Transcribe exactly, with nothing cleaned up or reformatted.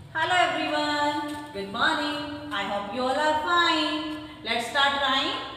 Hello everyone. Good morning. I hope you all are fine. Let's start rhyme.